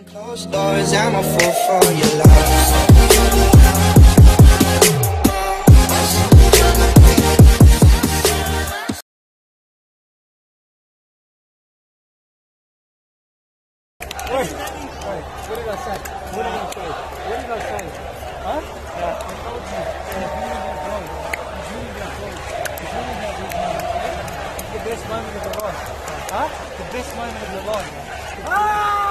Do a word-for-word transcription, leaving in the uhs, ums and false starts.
Closed doors, I'm a fool for your love. Wait, wait, what did I say? What did I say? What did I say? Huh? Yeah, I told you. It's really that close. It's really that close. It's really that close. It's the best moment of your life. Huh? The best moment of your life. Ah!